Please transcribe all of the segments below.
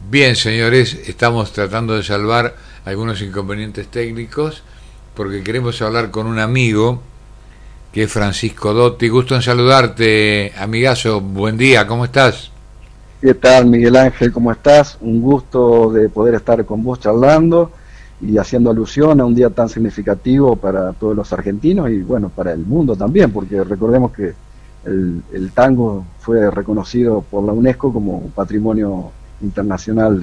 Bien, señores, estamos tratando de salvar algunos inconvenientes técnicos porque queremos hablar con un amigo que es Francisco Dotti. Gusto en saludarte, amigazo. Buen día, ¿cómo estás? ¿Qué tal, Miguel Ángel? ¿Cómo estás? Un gusto de poder estar con vos charlando y haciendo alusión a un día tan significativo para todos los argentinos y bueno, para el mundo también, porque recordemos que el tango fue reconocido por la UNESCO como Patrimonio Internacional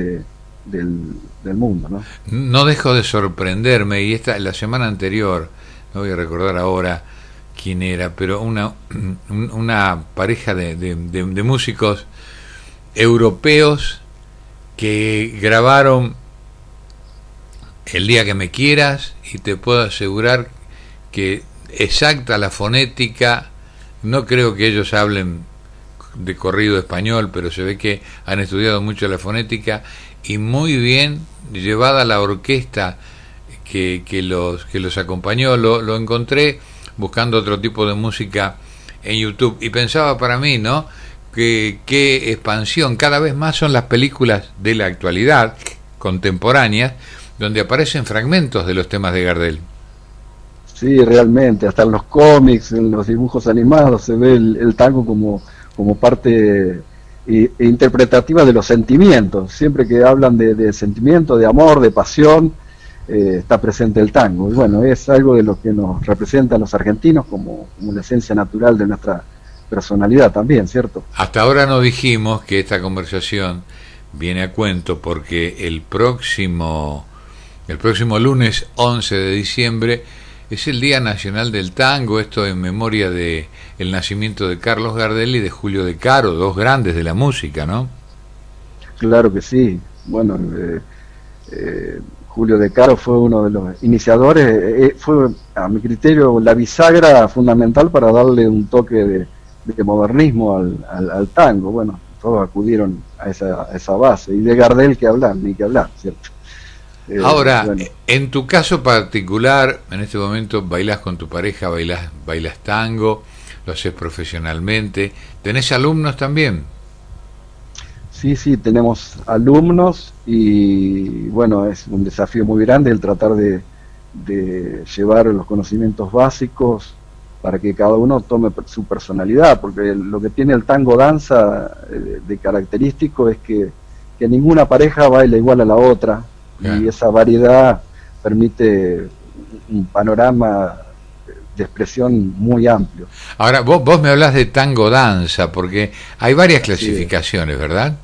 del mundo, ¿no? No dejo de sorprenderme, y la semana anterior, no voy a recordar ahora quién era, pero una pareja de músicos europeos que grabaron El día que me quieras, y te puedo asegurar que exacta la fonética. No creo que ellos hablen de corrido español, pero se ve que han estudiado mucho la fonética y muy bien llevada la orquesta que los acompañó. Lo encontré buscando otro tipo de música en YouTube y pensaba para mí, ¿no? Qué expansión. Cada vez más son las películas de la actualidad contemporáneas donde aparecen fragmentos de los temas de Gardel. Sí, realmente, hasta en los cómics, en los dibujos animados se ve el tango como parte interpretativa de los sentimientos. Siempre que hablan de sentimiento, de amor, de pasión, está presente el tango. Y bueno, es algo de lo que nos representa a los argentinos como la esencia natural de nuestra personalidad también, ¿cierto? Hasta ahora no dijimos que esta conversación viene a cuento porque el próximo lunes 11 de diciembre es el Día Nacional del Tango, esto en memoria de el nacimiento de Carlos Gardel y de Julio De Caro, dos grandes de la música, ¿no? Claro que sí. Bueno, Julio De Caro fue uno de los iniciadores, fue a mi criterio la bisagra fundamental para darle un toque de modernismo al tango. Bueno, todos acudieron a esa base, y de Gardel que hablar, ni que hablar, ¿cierto? Ahora, Bueno, en tu caso particular, en este momento bailás con tu pareja, bailás tango, lo haces profesionalmente, ¿tenés alumnos también? sí, sí, tenemos alumnos y bueno, es un desafío muy grande el tratar de llevar los conocimientos básicos para que cada uno tome su personalidad, porque lo que tiene el tango danza de característico es que ninguna pareja baila igual a la otra, y Claro. esa variedad permite un panorama de expresión muy amplio. Ahora, vos me hablás de tango danza, porque hay varias Sí, clasificaciones, ¿verdad?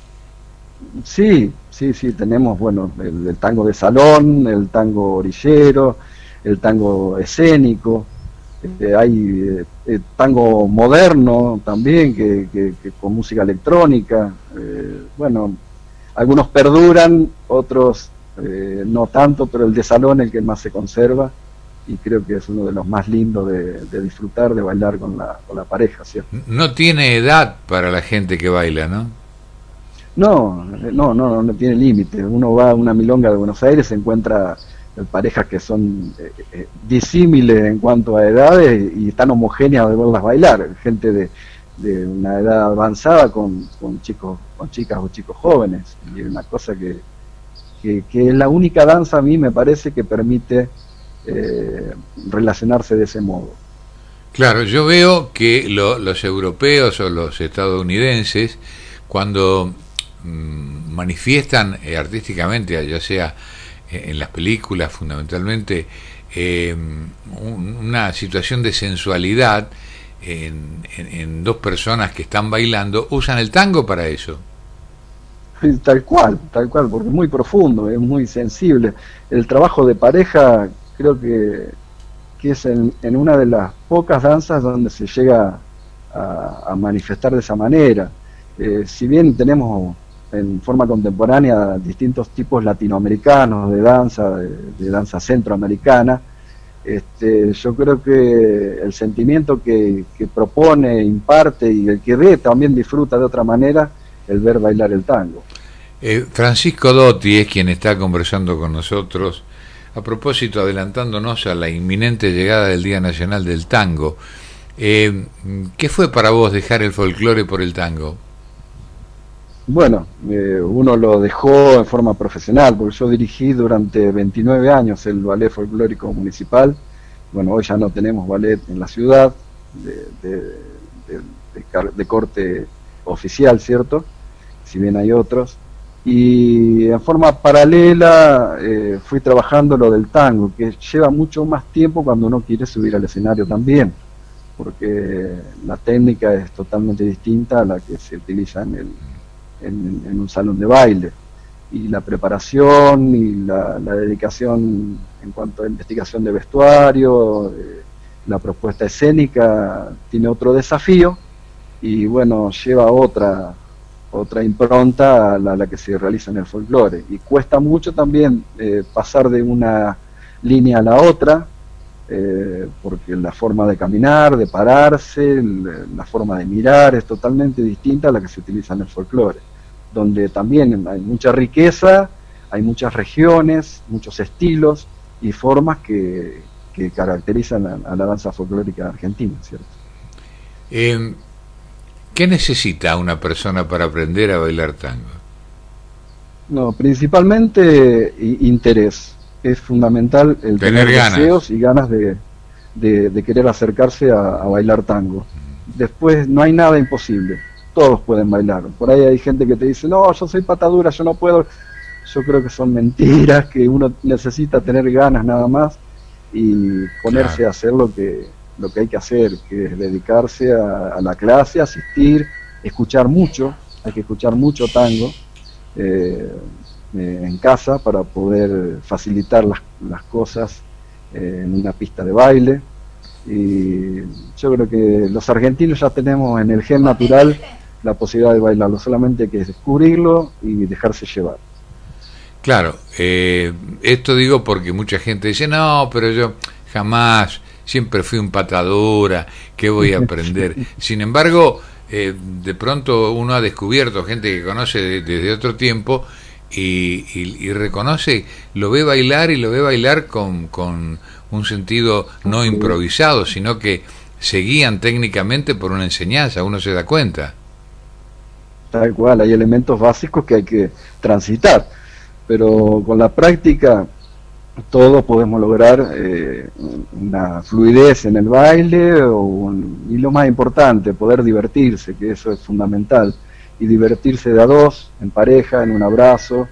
sí, sí, sí, tenemos, bueno, el tango de salón, el tango orillero, el tango escénico, hay tango moderno también, que con música electrónica, bueno, algunos perduran, otros no tanto, pero el de salón es el que más se conserva, y creo que es uno de los más lindos de disfrutar, de bailar con la pareja, ¿cierto? No tiene edad para la gente que baila, ¿no? No, no, no, no tiene límite. Uno va a una milonga de Buenos Aires, se encuentra parejas que son disímiles en cuanto a edades y tan homogéneas de verlas bailar. Gente de una edad avanzada con chicos, con chicas o chicos jóvenes. Y es una cosa que es la única danza a mí me parece que permite relacionarse de ese modo. Claro, yo veo que los europeos o los estadounidenses, cuando manifiestan artísticamente, ya sea en las películas fundamentalmente, eh, una situación de sensualidad en dos personas que están bailando, usan el tango para eso. Tal cual, porque es muy profundo, es muy sensible. El trabajo de pareja creo que es en una de las pocas danzas donde se llega a manifestar de esa manera. Si bien tenemos en forma contemporánea distintos tipos latinoamericanos de danza centroamericana, yo creo que el sentimiento que propone, imparte y el que ve también disfruta de otra manera el ver bailar el tango. Francisco Dotti es quien está conversando con nosotros a propósito, adelantándonos a la inminente llegada del Día Nacional del Tango. ¿Qué fue para vos dejar el folclore por el tango? Bueno, uno lo dejó en forma profesional, porque yo dirigí durante 29 años el Ballet Folclórico Municipal. Bueno, hoy ya no tenemos ballet en la ciudad de, de, de corte oficial, ¿cierto? Si bien hay otros. Y en forma paralela fui trabajando lo del tango, que lleva mucho más tiempo cuando uno quiere subir al escenario también, porque la técnica es totalmente distinta a la que se utiliza en un salón de baile. Y la preparación y la dedicación en cuanto a investigación de vestuario, la propuesta escénica tiene otro desafío y bueno, lleva otra impronta a la que se realiza en el folclore. Y cuesta mucho también pasar de una línea a la otra, porque la forma de caminar, de pararse, la forma de mirar es totalmente distinta a la que se utiliza en el folclore, donde también hay mucha riqueza, hay muchas regiones, muchos estilos y formas que caracterizan a la danza folclórica argentina, ¿cierto? Eh, ¿Qué necesita una persona para aprender a bailar tango? No, principalmente interés. Es fundamental el Tener tener ganas. deseos y ganas de querer acercarse a bailar tango. Después no hay nada imposible, todos pueden bailar. Por ahí hay gente que te dice, no, yo soy patadura, yo no puedo. Yo creo que son mentiras, que uno necesita tener ganas nada más y ponerse Claro. a hacer lo que hay que hacer, que es dedicarse a la clase, asistir, escuchar mucho, hay que escuchar mucho tango eh, en casa para poder facilitar las cosas en una pista de baile. Y yo creo que los argentinos ya tenemos en el gen natural la posibilidad de bailarlo, solamente hay que descubrirlo y dejarse llevar. Claro, esto digo porque mucha gente dice, no, pero yo jamás, siempre fui un patadura, ¿qué voy a aprender? Sin embargo, de pronto uno ha descubierto gente que conoce desde otro tiempo y reconoce, lo ve bailar y lo ve bailar con un sentido no improvisado, sino que se guían técnicamente por una enseñanza, uno se da cuenta. Tal cual, hay elementos básicos que hay que transitar, pero con la práctica todos podemos lograr una fluidez en el baile y lo más importante, poder divertirse, que eso es fundamental, y divertirse de a dos, en pareja, en un abrazo,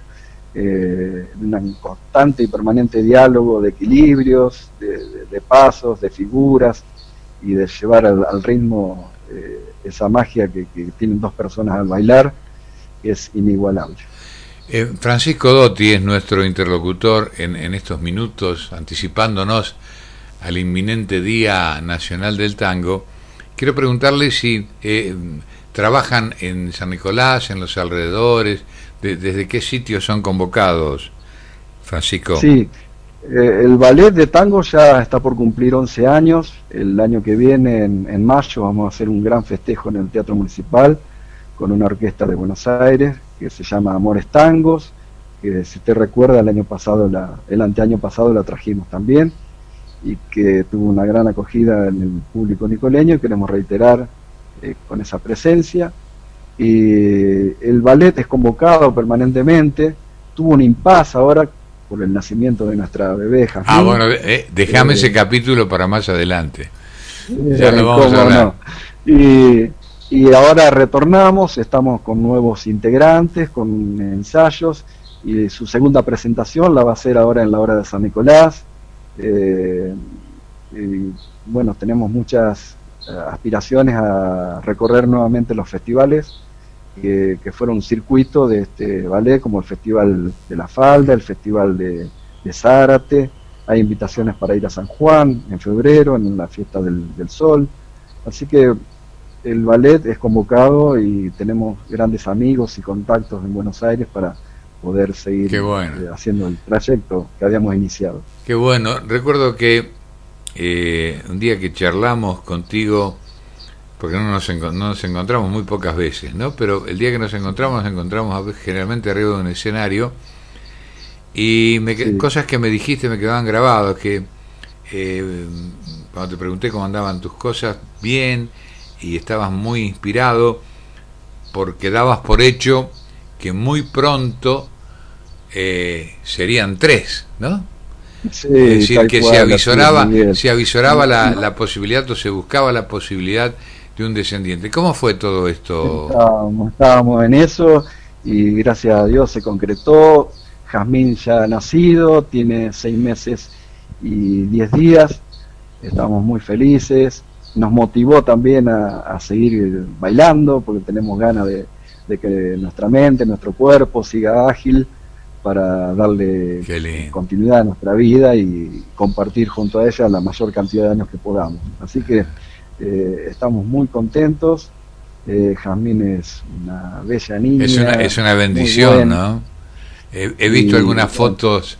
en un constante y permanente diálogo de equilibrios, de pasos, de figuras, y de llevar al ritmo esa magia que tienen dos personas al bailar, es inigualable. Francisco Dotti es nuestro interlocutor en estos minutos, anticipándonos al inminente Día Nacional del Tango. Quiero preguntarle si trabajan en San Nicolás, en los alrededores, desde qué sitios son convocados, Francisco. Sí, el ballet de tango ya está por cumplir 11 años. El año que viene, en mayo, vamos a hacer un gran festejo en el Teatro Municipal con una orquesta de Buenos Aires que se llama Amores Tangos, que si usted recuerda el año pasado, el anteaño pasado la trajimos también y que tuvo una gran acogida en el público nicoleño y queremos reiterar con esa presencia. Y el ballet es convocado permanentemente, tuvo un impasse ahora por el nacimiento de nuestra bebé Ah, Jazmín. bueno, déjame ese capítulo para más adelante. Ya lo vamos a ¿Cómo hablar. no? Y ahora retornamos, estamos con nuevos integrantes, con ensayos, y su segunda presentación la va a hacer ahora en la hora de San Nicolás. Eh, y bueno, tenemos muchas aspiraciones a recorrer nuevamente los festivales que fueron un circuito de este ballet, como el Festival de la Falda, el Festival de Zárate. Hay invitaciones para ir a San Juan en febrero, en la fiesta del Sol. Así que el ballet es convocado y tenemos grandes amigos y contactos en Buenos Aires para poder seguir Qué bueno. haciendo el trayecto que habíamos iniciado. Qué bueno. Recuerdo que un día que charlamos contigo, porque no nos encontramos muy pocas veces, ¿no? Pero el día que nos encontramos generalmente arriba de un escenario y Sí, cosas que me dijiste me quedaban grabadas, que cuando te pregunté cómo andaban tus cosas, bien, y estabas muy inspirado porque dabas por hecho que muy pronto serían 3, ¿no? Sí, Es decir, que cual, se avisoraba la posibilidad, o se buscaba la posibilidad de un descendiente. ¿Cómo fue todo esto? Estábamos en eso y gracias a Dios se concretó. Jazmín ya ha nacido, tiene 6 meses y 10 días. Estamos muy felices. Nos motivó también a seguir bailando porque tenemos ganas de que nuestra mente, nuestro cuerpo siga ágil para darle continuidad a nuestra vida y compartir junto a ella la mayor cantidad de años que podamos. Así que estamos muy contentos. Jazmín es una bella niña. Es una bendición, ¿no? He visto algunas fotos,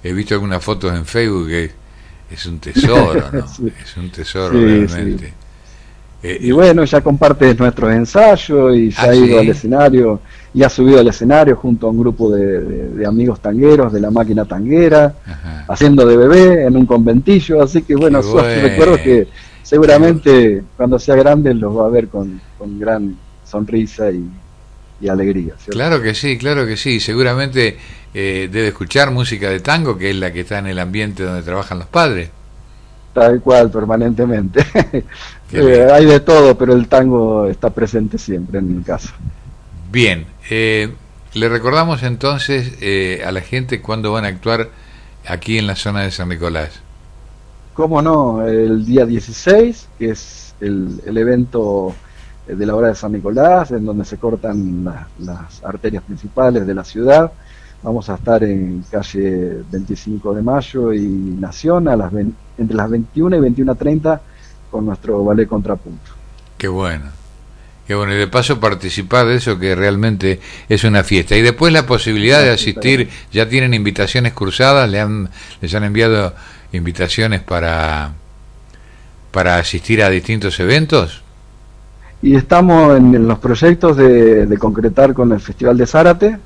en Facebook que es un tesoro, ¿no? Sí. Es un tesoro, sí, realmente. Sí. Y bueno, ya comparte nuestros ensayos y ya ha ido al escenario y ha subido al escenario junto a un grupo de amigos tangueros de la máquina tanguera, haciendo de bebé en un conventillo, así que bueno, son recuerdos que seguramente cuando sea grande los va a ver con gran sonrisa y alegría, ¿cierto? Claro que sí, seguramente debe escuchar música de tango, que es la que está en el ambiente donde trabajan los padres. Tal cual, permanentemente. Hay de todo, pero el tango está presente siempre en mi casa. Bien, le recordamos entonces a la gente cuándo van a actuar aquí en la zona de San Nicolás. Cómo no, el día 16, que es el evento de la hora de San Nicolás, en donde se cortan las arterias principales de la ciudad. Vamos a estar en calle 25 de Mayo y Nación entre las 21 y 21:30 con nuestro ballet Contrapunto. Qué bueno, y de paso participar de eso, que realmente es una fiesta. Y después la posibilidad de asistir, ya tienen invitaciones cruzadas, les han enviado invitaciones para asistir a distintos eventos. Y estamos en los proyectos de concretar con el Festival de Zárate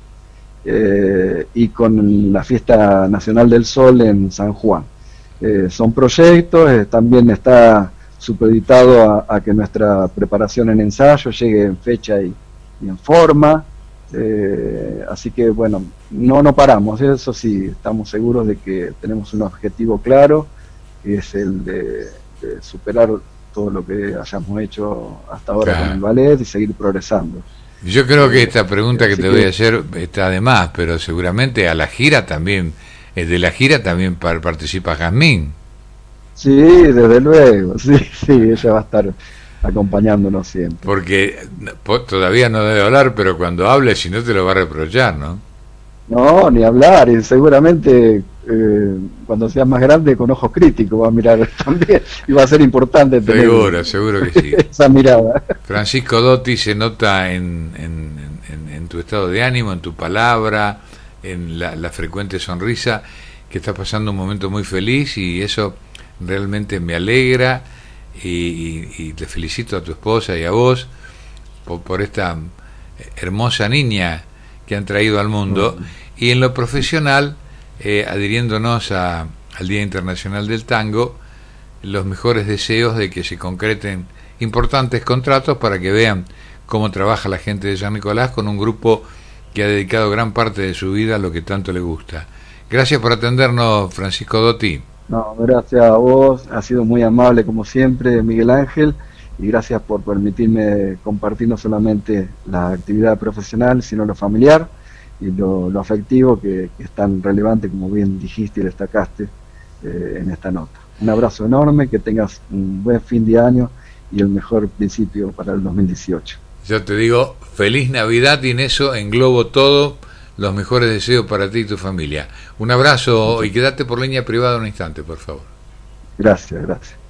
y con la Fiesta Nacional del Sol en San Juan. Son proyectos, también está supeditado a que nuestra preparación en ensayo llegue en fecha y en forma, así que bueno, no paramos, eso sí, estamos seguros de que tenemos un objetivo claro, que es el de superar todo lo que hayamos hecho hasta ahora con el ballet y seguir progresando. Yo creo que esta pregunta que te voy a hacer está de más, pero seguramente a la gira también, de la gira también participa Jazmín. Sí, desde luego, sí, ella va a estar acompañándonos siempre. Porque todavía no debe hablar, pero cuando hable, si no te lo va a reprochar, ¿no? No, ni hablar, y seguramente cuando sea más grande con ojos críticos va a mirar también, y va a ser importante tener seguro que sí. Esa mirada. Francisco Dotti, se nota en tu estado de ánimo, en tu palabra, en la frecuente sonrisa, que estás pasando un momento muy feliz, y eso realmente me alegra, y te felicito a tu esposa y a vos por esta hermosa niña que han traído al mundo. Y en lo profesional, adhiriéndonos al Día Internacional del Tango, los mejores deseos de que se concreten importantes contratos para que vean cómo trabaja la gente de San Nicolás con un grupo que ha dedicado gran parte de su vida a lo que tanto le gusta. Gracias por atendernos, Francisco Dotti. No, gracias a vos, ha sido muy amable como siempre, Miguel Ángel, y gracias por permitirme compartir no solamente la actividad profesional, sino lo familiar y lo afectivo, que es tan relevante, como bien dijiste y destacaste en esta nota. Un abrazo enorme, que tengas un buen fin de año y el mejor principio para el 2018. Yo te digo feliz Navidad, y en eso englobo todo, los mejores deseos para ti y tu familia. Un abrazo, y quédate por línea privada un instante, por favor. Gracias.